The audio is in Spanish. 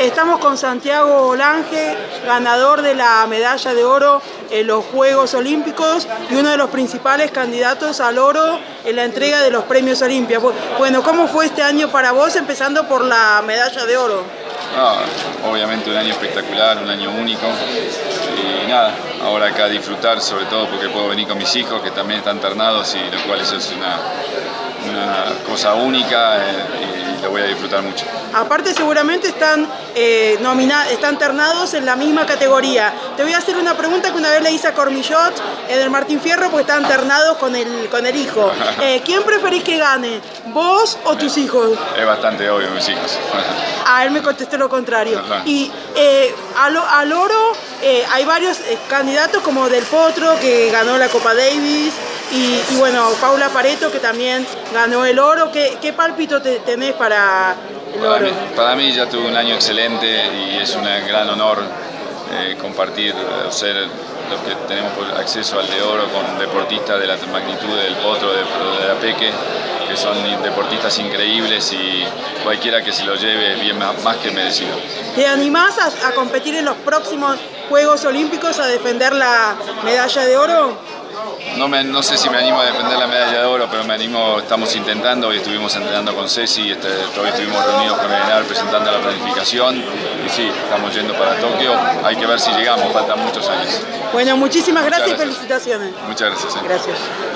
Estamos con Santiago Olange, ganador de la medalla de oro en los Juegos Olímpicos y uno de los principales candidatos al oro en la entrega de los premios Olimpia. Bueno, ¿cómo fue este año para vos, empezando por la medalla de oro? Obviamente un año espectacular, un año único y nada, ahora acá disfrutar, sobre todo porque puedo venir con mis hijos que también están ternados y lo cual eso es una cosa única y lo voy a disfrutar mucho. Aparte seguramente están ternados en la misma categoría. Te voy a hacer una pregunta que una vez le hice a Cormillot en el Martín Fierro porque están ternados con el hijo. ¿Quién preferís que gane? ¿Vos o tus hijos? Es bastante obvio, mis hijos. Él me contestó lo contrario. Y al oro hay varios candidatos como Del Potro, que ganó la Copa Davis, y bueno, Paula Pareto, que también ganó el oro. ¿Qué pálpito tenés para el oro? Para mí ya tuve un año excelente y es un gran honor compartir, ser los que tenemos acceso al de oro con deportistas de la magnitud del Potro, de la Peque, que son deportistas increíbles y cualquiera que se lo lleve es bien más que merecido. ¿Te animás a competir en los próximos Juegos Olímpicos a defender la medalla de oro? No sé si me animo a defender la medalla de oro, pero me animo, estamos intentando. Hoy estuvimos entrenando con Ceci, hoy estuvimos reunidos con el ENAR presentando la planificación y sí, estamos yendo para Tokio. Hay que ver si llegamos, faltan muchos años. Bueno, muchísimas gracias y felicitaciones. Muchas gracias. Gracias.